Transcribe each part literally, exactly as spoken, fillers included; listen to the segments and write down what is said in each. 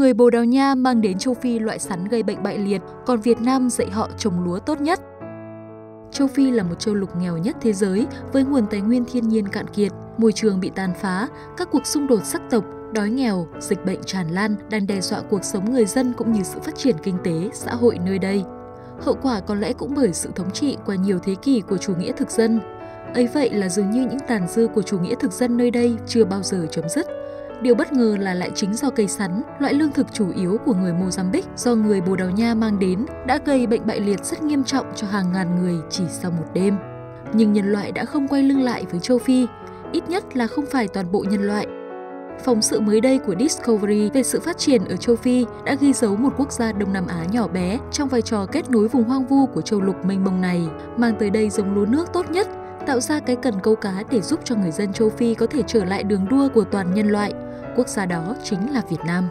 Người Bồ Đào Nha mang đến châu Phi loại sắn gây bệnh bại liệt, còn Việt Nam dạy họ trồng lúa tốt nhất. Châu Phi là một châu lục nghèo nhất thế giới với nguồn tài nguyên thiên nhiên cạn kiệt, môi trường bị tàn phá, các cuộc xung đột sắc tộc, đói nghèo, dịch bệnh tràn lan đang đe dọa cuộc sống người dân cũng như sự phát triển kinh tế, xã hội nơi đây. Hậu quả có lẽ cũng bởi sự thống trị qua nhiều thế kỷ của chủ nghĩa thực dân. Ấy vậy là dường như những tàn dư của chủ nghĩa thực dân nơi đây chưa bao giờ chấm dứt. Điều bất ngờ là lại chính do cây sắn, loại lương thực chủ yếu của người Mozambique do người Bồ Đào Nha mang đến, đã gây bệnh bại liệt rất nghiêm trọng cho hàng ngàn người chỉ sau một đêm. Nhưng nhân loại đã không quay lưng lại với châu Phi, ít nhất là không phải toàn bộ nhân loại. Phóng sự mới đây của Discovery về sự phát triển ở châu Phi đã ghi dấu một quốc gia Đông Nam Á nhỏ bé trong vai trò kết nối vùng hoang vu của châu lục mênh mông này, mang tới đây giống lúa nước tốt nhất, tạo ra cái cần câu cá để giúp cho người dân châu Phi có thể trở lại đường đua của toàn nhân loại. Quốc gia đó chính là Việt Nam.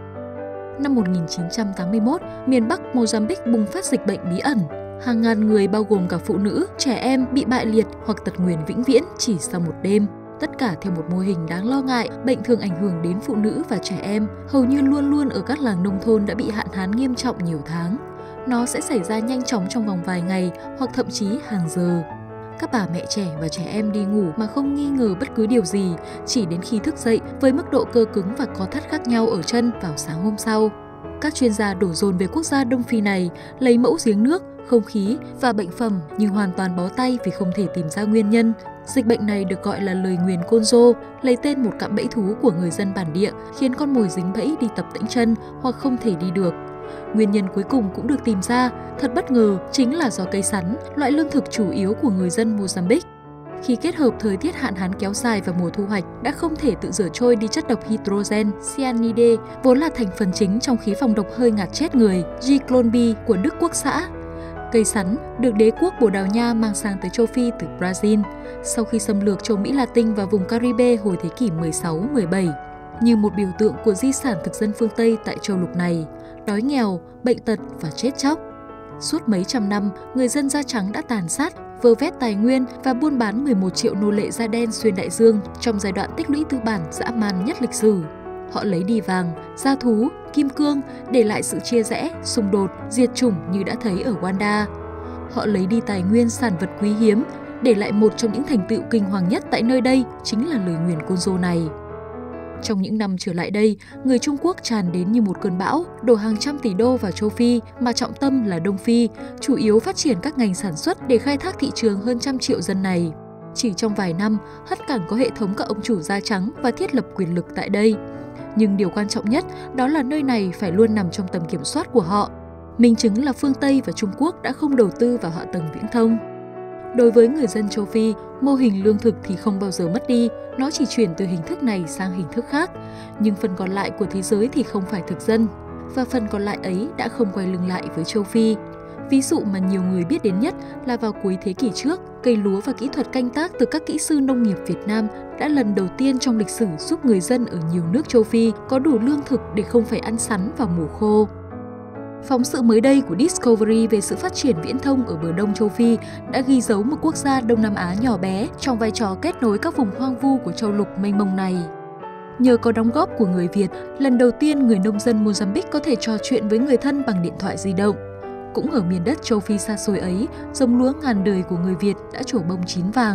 Năm một nghìn chín trăm tám mươi mốt, miền Bắc Mozambique bùng phát dịch bệnh bí ẩn. Hàng ngàn người bao gồm cả phụ nữ, trẻ em bị bại liệt hoặc tật nguyền vĩnh viễn chỉ sau một đêm. Tất cả theo một mô hình đáng lo ngại, bệnh thường ảnh hưởng đến phụ nữ và trẻ em, hầu như luôn luôn ở các làng nông thôn đã bị hạn hán nghiêm trọng nhiều tháng. Nó sẽ xảy ra nhanh chóng trong vòng vài ngày hoặc thậm chí hàng giờ. Các bà mẹ trẻ và trẻ em đi ngủ mà không nghi ngờ bất cứ điều gì, chỉ đến khi thức dậy với mức độ cơ cứng và co thắt khác nhau ở chân vào sáng hôm sau. Các chuyên gia đổ dồn về quốc gia Đông Phi này, lấy mẫu giếng nước, không khí và bệnh phẩm nhưng hoàn toàn bó tay vì không thể tìm ra nguyên nhân. Dịch bệnh này được gọi là lời nguyền Côn Rô, lấy tên một cạm bẫy thú của người dân bản địa, khiến con mồi dính bẫy đi tập tễnh chân hoặc không thể đi được. Nguyên nhân cuối cùng cũng được tìm ra, thật bất ngờ, chính là do cây sắn, loại lương thực chủ yếu của người dân Mozambique. Khi kết hợp thời tiết hạn hán kéo dài và mùa thu hoạch đã không thể tự rửa trôi đi chất độc hydrogen cyanide, vốn là thành phần chính trong khí phòng độc hơi ngạt chết người, Zyklon B của Đức Quốc xã. Cây sắn được đế quốc Bồ Đào Nha mang sang tới châu Phi từ Brazil sau khi xâm lược châu Mỹ Latin và vùng Caribe hồi thế kỷ mười sáu mười bảy, như một biểu tượng của di sản thực dân phương Tây tại châu lục này, đói nghèo, bệnh tật và chết chóc. Suốt mấy trăm năm, người dân da trắng đã tàn sát, vơ vét tài nguyên và buôn bán mười một triệu nô lệ da đen xuyên đại dương trong giai đoạn tích lũy tư bản dã man nhất lịch sử. Họ lấy đi vàng, da thú, kim cương, để lại sự chia rẽ, xung đột, diệt chủng như đã thấy ở Rwanda. Họ lấy đi tài nguyên sản vật quý hiếm, để lại một trong những thành tựu kinh hoàng nhất tại nơi đây chính là lời nguyền Côn Rô này. Trong những năm trở lại đây, người Trung Quốc tràn đến như một cơn bão, đổ hàng trăm tỷ đô vào châu Phi, mà trọng tâm là Đông Phi, chủ yếu phát triển các ngành sản xuất để khai thác thị trường hơn trăm triệu dân này. Chỉ trong vài năm, Hất Cảng có hệ thống các ông chủ da trắng và thiết lập quyền lực tại đây. Nhưng điều quan trọng nhất đó là nơi này phải luôn nằm trong tầm kiểm soát của họ. Minh chứng là phương Tây và Trung Quốc đã không đầu tư vào hạ tầng viễn thông. Đối với người dân châu Phi, mô hình lương thực thì không bao giờ mất đi, nó chỉ chuyển từ hình thức này sang hình thức khác. Nhưng phần còn lại của thế giới thì không phải thực dân, và phần còn lại ấy đã không quay lưng lại với châu Phi. Ví dụ mà nhiều người biết đến nhất là vào cuối thế kỷ trước, cây lúa và kỹ thuật canh tác từ các kỹ sư nông nghiệp Việt Nam đã lần đầu tiên trong lịch sử giúp người dân ở nhiều nước châu Phi có đủ lương thực để không phải ăn sắn vào mùa khô. Phóng sự mới đây của Discovery về sự phát triển viễn thông ở bờ đông châu Phi đã ghi dấu một quốc gia Đông Nam Á nhỏ bé trong vai trò kết nối các vùng hoang vu của châu lục mênh mông này. Nhờ có đóng góp của người Việt, lần đầu tiên người nông dân Mozambique có thể trò chuyện với người thân bằng điện thoại di động. Cũng ở miền đất châu Phi xa xôi ấy, giống lúa ngàn đời của người Việt đã trổ bông chín vàng.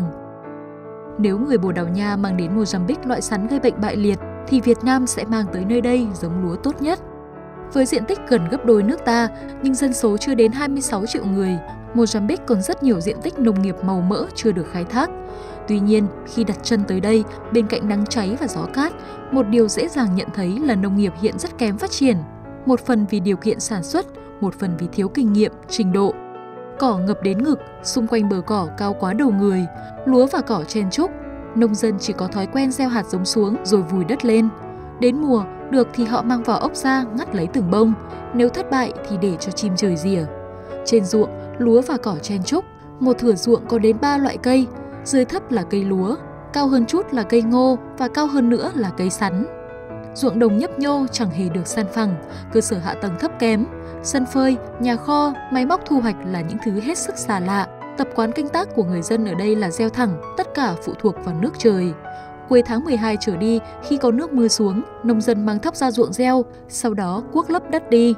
Nếu người Bồ Đào Nha mang đến Mozambique loại sắn gây bệnh bại liệt, thì Việt Nam sẽ mang tới nơi đây giống lúa tốt nhất. Với diện tích gần gấp đôi nước ta, nhưng dân số chưa đến hai mươi sáu triệu người, Mozambique còn rất nhiều diện tích nông nghiệp màu mỡ chưa được khai thác. Tuy nhiên, khi đặt chân tới đây, bên cạnh nắng cháy và gió cát, một điều dễ dàng nhận thấy là nông nghiệp hiện rất kém phát triển. Một phần vì điều kiện sản xuất, một phần vì thiếu kinh nghiệm, trình độ. Cỏ ngập đến ngực, xung quanh bờ cỏ cao quá đầu người, lúa và cỏ chen chúc. Nông dân chỉ có thói quen gieo hạt giống xuống rồi vùi đất lên. Đến mùa, được thì họ mang vỏ ốc ra ngắt lấy từng bông, nếu thất bại thì để cho chim trời rỉa. Trên ruộng, lúa và cỏ chen chúc, một thửa ruộng có đến ba loại cây, dưới thấp là cây lúa, cao hơn chút là cây ngô và cao hơn nữa là cây sắn. Ruộng đồng nhấp nhô chẳng hề được san phẳng, cơ sở hạ tầng thấp kém, sân phơi, nhà kho, máy móc thu hoạch là những thứ hết sức xa lạ. Tập quán canh tác của người dân ở đây là gieo thẳng, tất cả phụ thuộc vào nước trời. Cuối tháng mười hai trở đi, khi có nước mưa xuống, nông dân mang thóc ra ruộng gieo, sau đó cuốc lấp đất đi.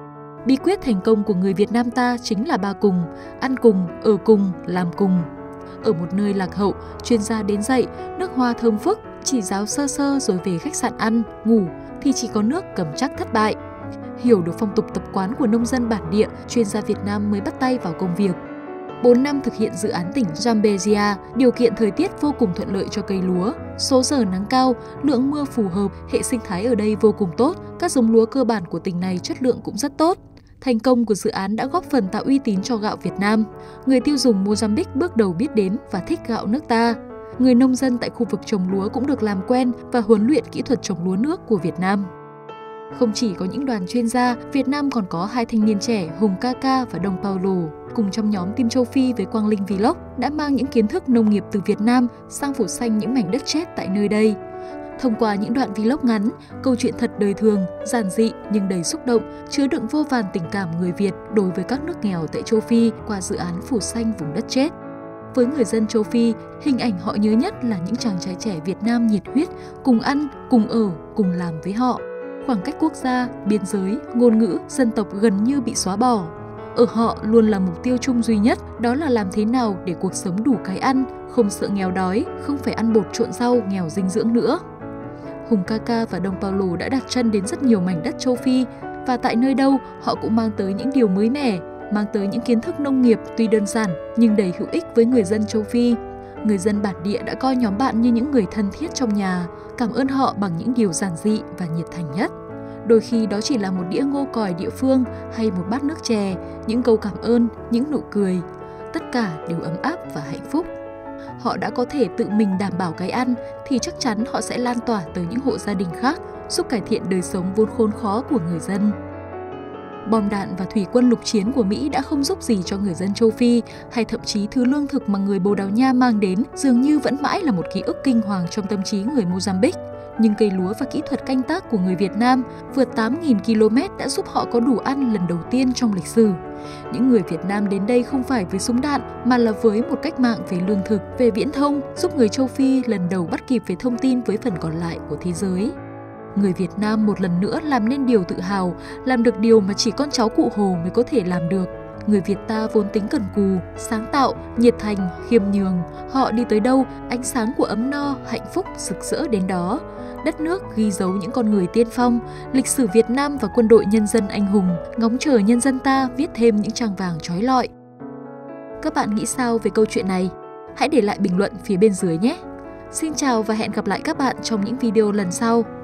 Bí quyết thành công của người Việt Nam ta chính là ba cùng: ăn cùng, ở cùng, làm cùng. Ở một nơi lạc hậu, chuyên gia đến dạy, nước hoa thơm phức, chỉ giáo sơ sơ rồi về khách sạn ăn, ngủ thì chỉ có nước cầm chắc thất bại. Hiểu được phong tục tập quán của nông dân bản địa, chuyên gia Việt Nam mới bắt tay vào công việc. bốn năm thực hiện dự án tỉnh Zambezia, điều kiện thời tiết vô cùng thuận lợi cho cây lúa, số giờ nắng cao, lượng mưa phù hợp, hệ sinh thái ở đây vô cùng tốt, các giống lúa cơ bản của tỉnh này chất lượng cũng rất tốt. Thành công của dự án đã góp phần tạo uy tín cho gạo Việt Nam. Người tiêu dùng Mozambique bước đầu biết đến và thích gạo nước ta. Người nông dân tại khu vực trồng lúa cũng được làm quen và huấn luyện kỹ thuật trồng lúa nước của Việt Nam. Không chỉ có những đoàn chuyên gia, Việt Nam còn có hai thanh niên trẻ Hùng Kaka và Dom Paulo cùng trong nhóm Team Châu Phi với Quang Linh Vlog đã mang những kiến thức nông nghiệp từ Việt Nam sang phủ xanh những mảnh đất chết tại nơi đây. Thông qua những đoạn vlog ngắn, câu chuyện thật đời thường, giản dị nhưng đầy xúc động, chứa đựng vô vàn tình cảm người Việt đối với các nước nghèo tại châu Phi qua dự án phủ xanh vùng đất chết. Với người dân châu Phi, hình ảnh họ nhớ nhất là những chàng trai trẻ Việt Nam nhiệt huyết, cùng ăn, cùng ở, cùng làm với họ. Khoảng cách quốc gia, biên giới, ngôn ngữ, dân tộc gần như bị xóa bỏ. Ở họ luôn là mục tiêu chung duy nhất, đó là làm thế nào để cuộc sống đủ cái ăn, không sợ nghèo đói, không phải ăn bột trộn rau nghèo dinh dưỡng nữa. Hùng Kaka và Dom Paulo đã đặt chân đến rất nhiều mảnh đất châu Phi và tại nơi đâu họ cũng mang tới những điều mới mẻ, mang tới những kiến thức nông nghiệp tuy đơn giản nhưng đầy hữu ích với người dân châu Phi. Người dân bản địa đã coi nhóm bạn như những người thân thiết trong nhà, cảm ơn họ bằng những điều giản dị và nhiệt thành nhất. Đôi khi đó chỉ là một đĩa ngô còi địa phương hay một bát nước chè, những câu cảm ơn, những nụ cười. Tất cả đều ấm áp và hạnh phúc. Họ đã có thể tự mình đảm bảo cái ăn thì chắc chắn họ sẽ lan tỏa tới những hộ gia đình khác, giúp cải thiện đời sống vốn khốn khó của người dân. Bom đạn và thủy quân lục chiến của Mỹ đã không giúp gì cho người dân châu Phi, hay thậm chí thứ lương thực mà người Bồ Đào Nha mang đến dường như vẫn mãi là một ký ức kinh hoàng trong tâm trí người Mozambique. Nhưng cây lúa và kỹ thuật canh tác của người Việt Nam vượt tám nghìn ki lô mét đã giúp họ có đủ ăn lần đầu tiên trong lịch sử. Những người Việt Nam đến đây không phải với súng đạn mà là với một cách mạng về lương thực, về viễn thông, giúp người châu Phi lần đầu bắt kịp về thông tin với phần còn lại của thế giới. Người Việt Nam một lần nữa làm nên điều tự hào, làm được điều mà chỉ con cháu cụ Hồ mới có thể làm được. Người Việt ta vốn tính cần cù, sáng tạo, nhiệt thành, khiêm nhường. Họ đi tới đâu, ánh sáng của ấm no, hạnh phúc rực rỡ đến đó. Đất nước ghi dấu những con người tiên phong, lịch sử Việt Nam và quân đội nhân dân anh hùng, ngóng chờ nhân dân ta viết thêm những trang vàng chói lọi. Các bạn nghĩ sao về câu chuyện này? Hãy để lại bình luận phía bên dưới nhé! Xin chào và hẹn gặp lại các bạn trong những video lần sau.